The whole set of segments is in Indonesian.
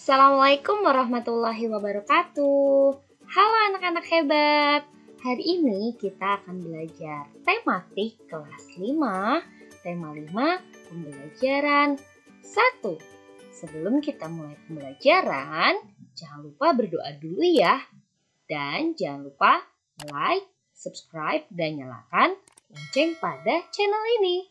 Assalamualaikum warahmatullahi wabarakatuh. Halo anak-anak hebat. Hari ini kita akan belajar tematik kelas 5. Tema 5, pembelajaran 1. Sebelum kita mulai pembelajaran, jangan lupa berdoa dulu ya. Dan jangan lupa like, subscribe, dan nyalakan lonceng pada channel ini.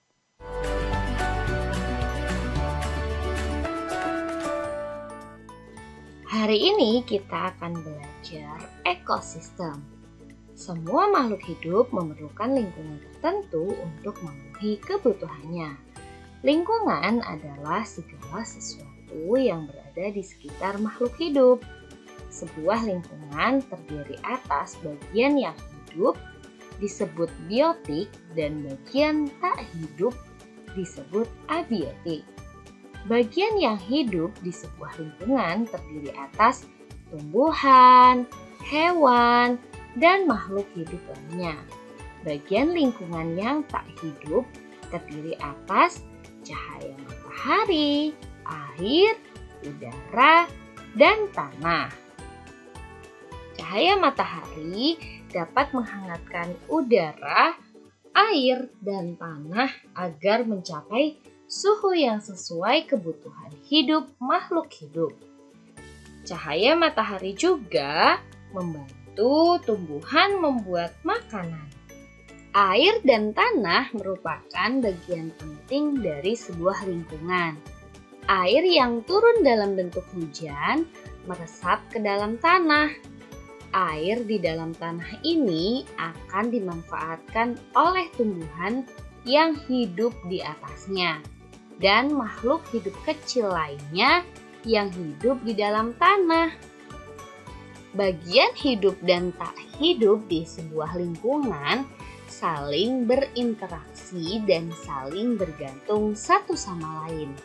Hari ini kita akan belajar ekosistem. Semua makhluk hidup memerlukan lingkungan tertentu untuk memenuhi kebutuhannya. Lingkungan adalah segala sesuatu yang berada di sekitar makhluk hidup. Sebuah lingkungan terdiri atas bagian yang hidup disebut biotik dan bagian tak hidup disebut abiotik. Bagian yang hidup di sebuah lingkungan terdiri atas tumbuhan, hewan, dan makhluk hidup lainnya. Bagian lingkungan yang tak hidup terdiri atas cahaya matahari, air, udara, dan tanah. Cahaya matahari dapat menghangatkan udara, air, dan tanah agar mencapai suhu yang sesuai kebutuhan hidup makhluk hidup. Cahaya matahari juga membantu tumbuhan membuat makanan. Air dan tanah merupakan bagian penting dari sebuah lingkungan. Air yang turun dalam bentuk hujan meresap ke dalam tanah. Air di dalam tanah ini akan dimanfaatkan oleh tumbuhan yang hidup di atasnya dan makhluk hidup kecil lainnya yang hidup di dalam tanah. Bagian hidup dan tak hidup di sebuah lingkungan saling berinteraksi dan saling bergantung satu sama lain.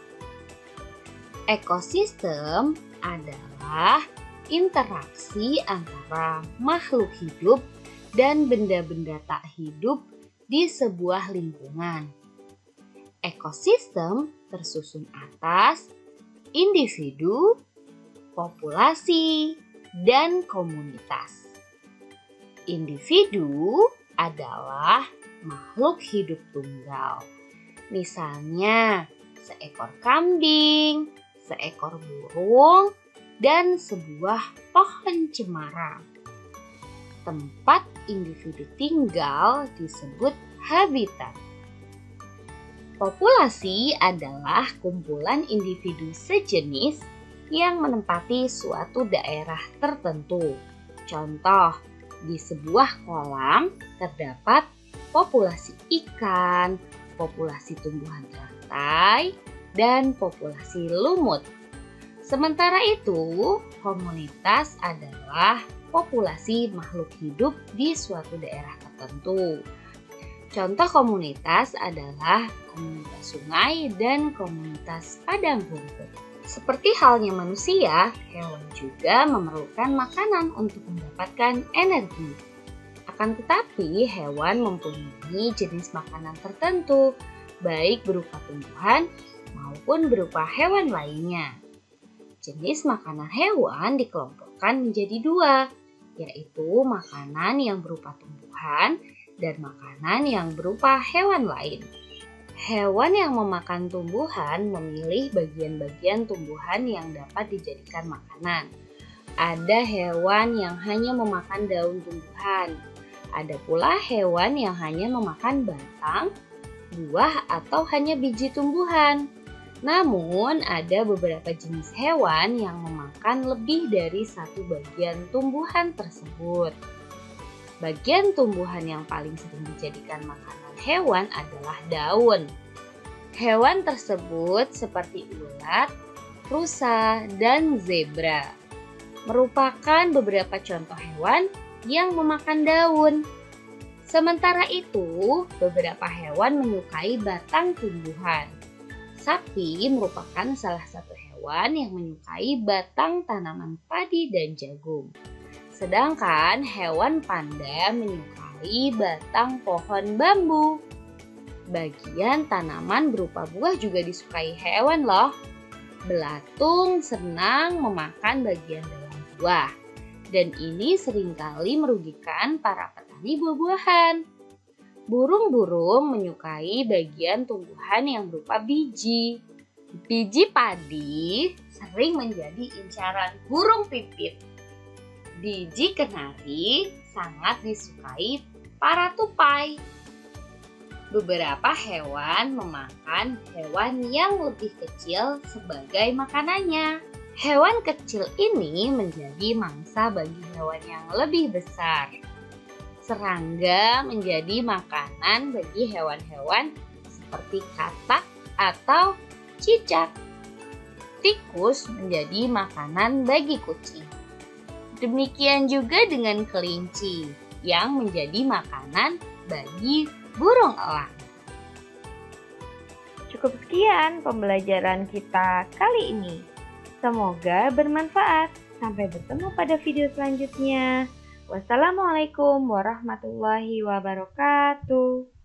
Ekosistem adalah interaksi antara makhluk hidup dan benda-benda tak hidup di sebuah lingkungan. Ekosistem tersusun atas individu, populasi, dan komunitas. Individu adalah makhluk hidup tunggal. Misalnya, seekor kambing, seekor burung, dan sebuah pohon cemara. Tempat individu tinggal disebut habitat. Populasi adalah kumpulan individu sejenis yang menempati suatu daerah tertentu. Contoh, di sebuah kolam terdapat populasi ikan, populasi tumbuhan teratai, dan populasi lumut. Sementara itu, komunitas adalah populasi makhluk hidup di suatu daerah tertentu. Contoh komunitas adalah komunitas sungai dan komunitas padang rumput. Seperti halnya manusia, hewan juga memerlukan makanan untuk mendapatkan energi. Akan tetapi, hewan mempunyai jenis makanan tertentu, baik berupa tumbuhan maupun berupa hewan lainnya. Jenis makanan hewan dikelompokkan menjadi dua, yaitu makanan yang berupa tumbuhan dan makanan yang berupa hewan lain. Hewan yang memakan tumbuhan memilih bagian-bagian tumbuhan yang dapat dijadikan makanan. Ada hewan yang hanya memakan daun tumbuhan. Ada pula hewan yang hanya memakan batang, buah, atau hanya biji tumbuhan. Namun, ada beberapa jenis hewan yang memakan lebih dari satu bagian tumbuhan tersebut. Bagian tumbuhan yang paling sering dijadikan makanan hewan adalah daun. Hewan tersebut seperti ulat, rusa, dan zebra merupakan beberapa contoh hewan yang memakan daun. Sementara itu, beberapa hewan menyukai batang tumbuhan. Sapi merupakan salah satu hewan yang menyukai batang tanaman padi dan jagung. Sedangkan hewan panda menyukai batang pohon bambu. Bagian tanaman berupa buah juga disukai hewan loh. Belatung senang memakan bagian dalam buah, dan ini seringkali merugikan para petani buah-buahan. Burung-burung menyukai bagian tumbuhan yang berupa biji. Biji padi sering menjadi incaran burung pipit. Biji kenari sangat disukai para tupai. Beberapa hewan memakan hewan yang lebih kecil sebagai makanannya. Hewan kecil ini menjadi mangsa bagi hewan yang lebih besar. Serangga menjadi makanan bagi hewan-hewan seperti katak atau cicak. Tikus menjadi makanan bagi kucing. Demikian juga dengan kelinci yang menjadi makanan bagi burung elang. Cukup sekian pembelajaran kita kali ini. Semoga bermanfaat. Sampai bertemu pada video selanjutnya. Wassalamualaikum warahmatullahi wabarakatuh.